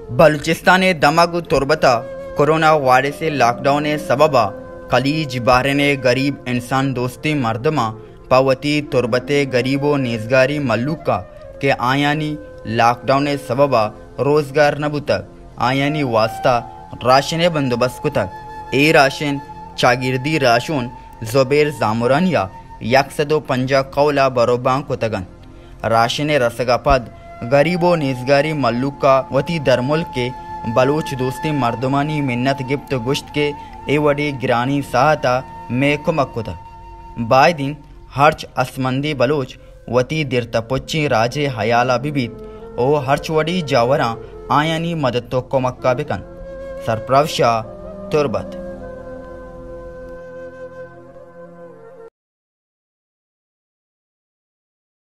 बलूचिस्तान दमग तुरबता corona virus lockdown सबबा खलीज बहरने गरीब इंसान दोस्ती मर्दमा पवती तुरबते गरीबो नेजगारी मल्लुका के आयानी लॉकडाउन सबबा रोजगार नबुतक आयानी वास्ता राशन बंदोबस्त कुतक ए राशन चागिर्दी राशून ज़ुबैर जामुरानिया 150 कौला बरोबां कुतगन राशन रसगापद गरीबो नेजगारी मल्लुका वती दरमुल के बलूच दोस्ती मर्दमानी मिन्नत गिफ्त गुश्त के एवडी गिरानी सहायता में कुमक कुता बाय दिन हर्च असमंदी बलोच वती दिरतपुच्ची राजे हयाला बिबित ओ हर्च वडी जावरा आयानी मदद तो कुमक्का बिकन सरप्रवशा तुरबत।